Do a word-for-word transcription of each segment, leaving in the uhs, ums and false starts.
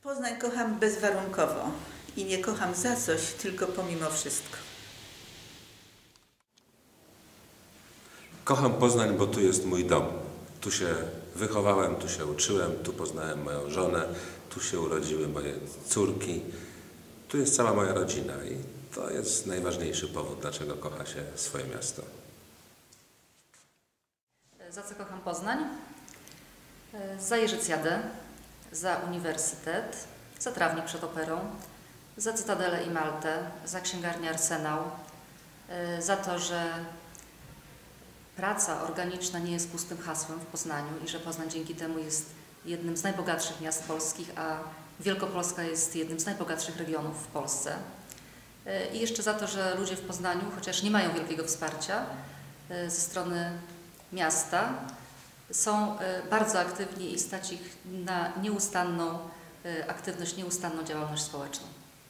Poznań kocham bezwarunkowo i nie kocham za coś, tylko pomimo wszystko. Kocham Poznań, bo tu jest mój dom. Tu się wychowałem, tu się uczyłem, tu poznałem moją żonę, tu się urodziły moje córki. Tu jest cała moja rodzina i to jest najważniejszy powód, dlaczego kocha się swoje miasto. Za co kocham Poznań? Za Jerzycjadę, za Uniwersytet, za Trawnik przed Operą, za Cytadelę i Maltę, za księgarnię Arsenał, za to, że praca organiczna nie jest pustym hasłem w Poznaniu i że Poznań dzięki temu jest jednym z najbogatszych miast polskich, a Wielkopolska jest jednym z najbogatszych regionów w Polsce. I jeszcze za to, że ludzie w Poznaniu, chociaż nie mają wielkiego wsparcia ze strony miasta, są bardzo aktywni i stać ich na nieustanną aktywność, nieustanną działalność społeczną.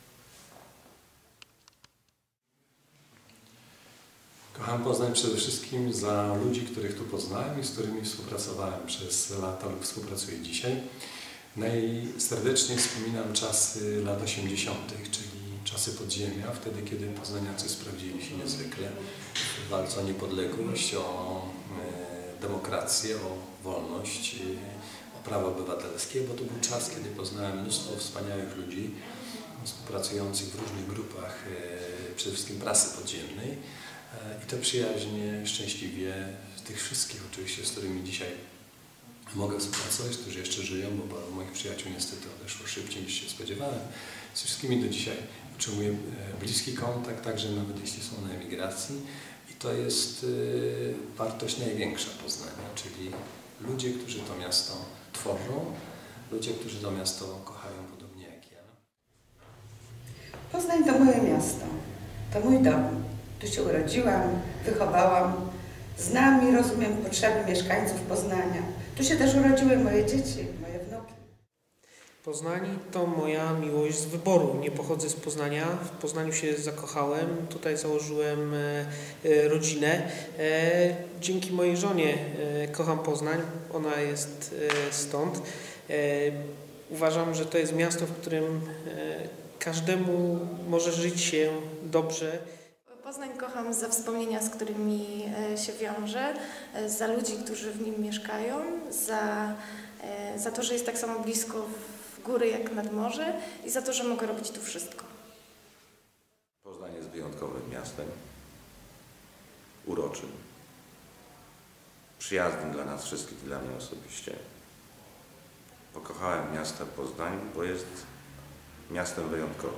Kocham Poznań przede wszystkim za ludzi, których tu poznałem i z którymi współpracowałem przez lata lub współpracuję dzisiaj. Najserdeczniej wspominam czasy lat osiemdziesiątych, czyli czasy podziemia, wtedy kiedy poznaniacy sprawdzili się niezwykle w walce o niepodległość, o demokrację, o wolność, o prawa obywatelskie, bo to był czas, kiedy poznałem mnóstwo wspaniałych ludzi współpracujących w różnych grupach, przede wszystkim prasy podziemnej. I te przyjaźnie szczęśliwie tych wszystkich oczywiście, z którymi dzisiaj mogę współpracować, którzy jeszcze żyją, bo paru moich przyjaciół niestety odeszło szybciej niż się spodziewałem. Z wszystkimi do dzisiaj utrzymuję bliski kontakt, także nawet jeśli są na emigracji. I to jest wartość największa Poznania, czyli ludzie, którzy to miasto tworzą, ludzie, którzy to miasto kochają podobnie jak ja. Poznań to moje miasto, to mój dom. Tu się urodziłam, wychowałam, znam i rozumiem potrzeby mieszkańców Poznania. Tu się też urodziły moje dzieci, moje wnuki. Poznań to moja miłość z wyboru. Nie pochodzę z Poznania, w Poznaniu się zakochałem, tutaj założyłem rodzinę. Dzięki mojej żonie kocham Poznań, ona jest stąd. Uważam, że to jest miasto, w którym każdemu może żyć się dobrze. Poznań kocham za wspomnienia, z którymi się wiążę, za ludzi, którzy w nim mieszkają, za, za to, że jest tak samo blisko w góry jak nad morze i za to, że mogę robić tu wszystko. Poznań jest wyjątkowym miastem, uroczym, przyjaznym dla nas wszystkich, dla mnie osobiście. Pokochałem miasto Poznań, bo jest miastem wyjątkowym.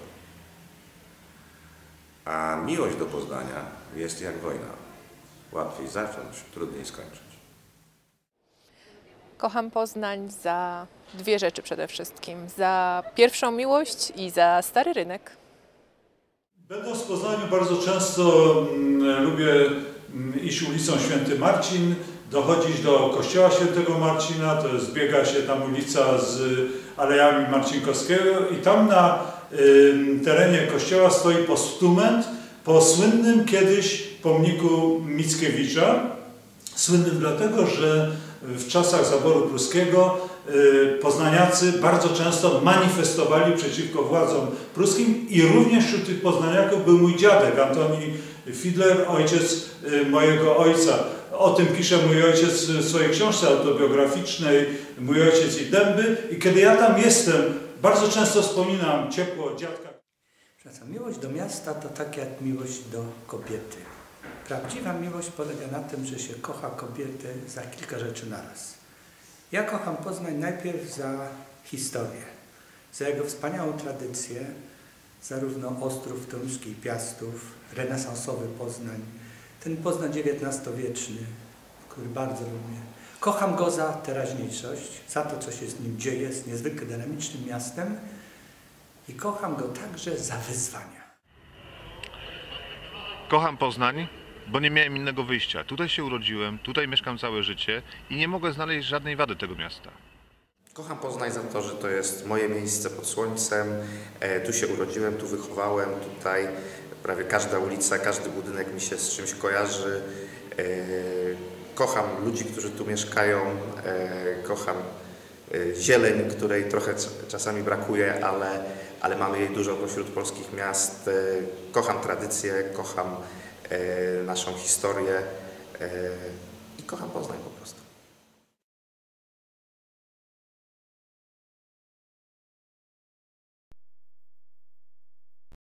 A miłość do Poznania jest jak wojna. Łatwiej zacząć, trudniej skończyć. Kocham Poznań za dwie rzeczy przede wszystkim. Za pierwszą miłość i za stary rynek. Będąc w Poznaniu bardzo często mm, lubię iść ulicą Święty Marcin, dochodzić do kościoła Świętego Marcina, to zbiega się tam ulica z Alejami Marcinkowskiego i tam na terenie kościoła stoi postument po słynnym kiedyś pomniku Mickiewicza. Słynnym dlatego, że w czasach zaboru pruskiego poznaniacy bardzo często manifestowali przeciwko władzom pruskim i również wśród tych poznaniaków był mój dziadek, Antoni Fidler, ojciec mojego ojca. O tym pisze mój ojciec w swojej książce autobiograficznej Mój ojciec i dęby i kiedy ja tam jestem, bardzo często wspominam ciepło dziadka. Miłość do miasta to tak jak miłość do kobiety. Prawdziwa miłość polega na tym, że się kocha kobietę za kilka rzeczy naraz. Ja kocham Poznań najpierw za historię, za jego wspaniałą tradycję, zarówno Ostrów Toruński i Piastów, renesansowy Poznań, ten Poznań dziewiętnastowieczny, który bardzo lubię. Kocham go za teraźniejszość, za to, co się z nim dzieje, jest niezwykle dynamicznym miastem i kocham go także za wyzwania. Kocham Poznań, bo nie miałem innego wyjścia. Tutaj się urodziłem, tutaj mieszkam całe życie i nie mogę znaleźć żadnej wady tego miasta. Kocham Poznań za to, że to jest moje miejsce pod słońcem. E, tu się urodziłem, tu wychowałem, tutaj prawie każda ulica, każdy budynek mi się z czymś kojarzy. E, kocham ludzi, którzy tu mieszkają, e, kocham zieleń, której trochę czasami brakuje, ale, ale mamy jej dużo pośród polskich miast. Kocham tradycję, kocham naszą historię i kocham Poznań po prostu.